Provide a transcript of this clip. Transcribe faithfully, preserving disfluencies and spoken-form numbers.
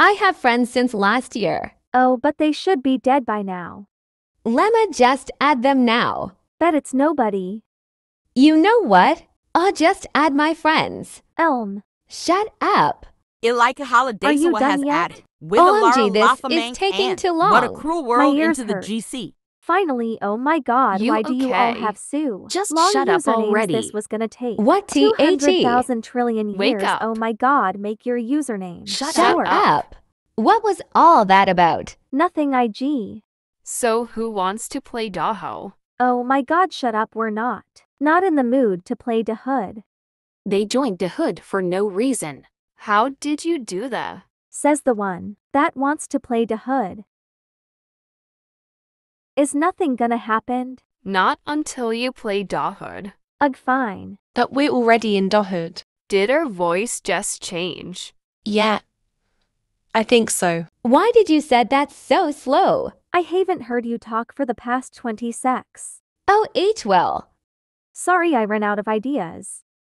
I have friends since last year. Oh, but they should be dead by now. Lemma, just add them now. Bet it's nobody. You know what? I'll just add my friends. Elm. Shut up. Ilika Holiday Are you has done yet? added. With O M G, Alara this Lafamang is taking and too long. What a cruel world ears into the hurt. G C. Finally, oh my god, You why do you all okay? have Sue? Just Long shut up usernames already. This was gonna take What two T H hundred E? thousand trillion years. Wake up. Oh my god, make your username. Shut Shut Sure. up. What was all that about? Nothing I G. So who wants to play Daho? Oh my god, shut up, we're not. Not in the mood to play the hood. They joined the hood for no reason. How did you do that? Says the one that wants to play the hood. Is nothing gonna happen? Not until you play Dahood. Ugh, fine. But we're already in Dahood. Did her voice just change? Yeah. I think so. Why did you said that so slow? I haven't heard you talk for the past twenty secs. Oh, H well. Sorry, I ran out of ideas.